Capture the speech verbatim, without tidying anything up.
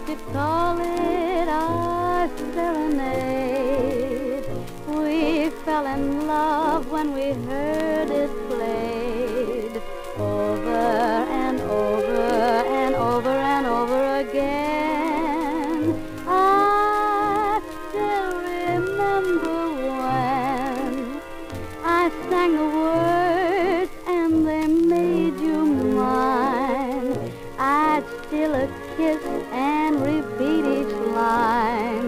could call it our serenade. We fell in love when we heard it played over and over and over and over again. I still remember when I sang the words and they made you mine. I'd steal a kiss and repeat each line.